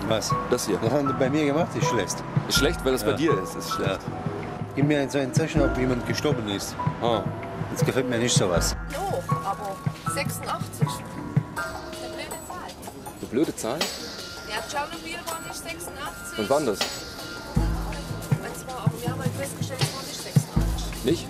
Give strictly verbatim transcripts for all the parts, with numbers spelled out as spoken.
Was? Das hier. Das haben die bei mir gemacht, ist schlecht. Ist schlecht, weil das Ja. bei dir ist. Ist schlecht. Ja. Gib mir so ein Zeichen, ob jemand gestorben ist. Ah. Das gefällt mir nicht sowas. Hoch, aber sechsundachtzig. Eine blöde Zahl. Eine blöde Zahl? Ja, Tschernobyl war nicht sechsundachtzig. Und wann das? Und zwar, aber wir haben halt festgestellt, es war nicht sechsundachtzig. Nicht?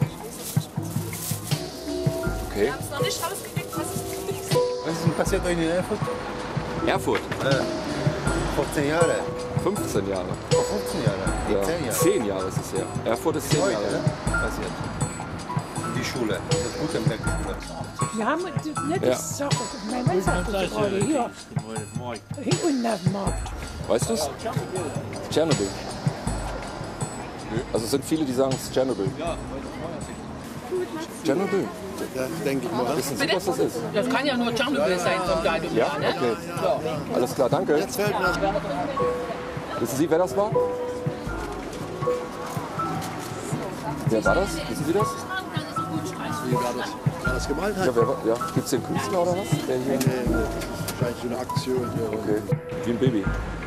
Okay. Wir haben es noch nicht rausgekriegt, was es ist. Was ist denn passiert in Erfurt? Erfurt. Äh, vierzehn Jahre. fünfzehn Jahre. Vor fünfzehn Jahre. Ja. zehn Jahre. zehn Jahre ist es her. Erfurt ist zehn Heute, Jahre. ne? Passiert. Die Schule. Das Gutenberg. Wir haben nicht Ja. das Sache. Mein Mann sagt das gerade hier. Hier unten auf dem Markt. Weißt du es? Tschernobyl. Also es sind viele, die sagen, es ist Tschernobyl. Tschernobyl. Ja, denke ich mal. Wissen Sie, was das ist? Das kann ja nur Tschernobyl sein vom Datum Ja? her, ne? Okay. Alles klar, danke. Jetzt fällt mir das. Wissen Sie, wer das war? Wer war das? Wissen Sie das? Wie war das, wer das gemalt hat? Ja, wer war, ja. Gibt es den Künstler oder was? Der hier? Nee, nee, das ist wahrscheinlich so eine Aktion. Ja. Okay. Wie ein Baby.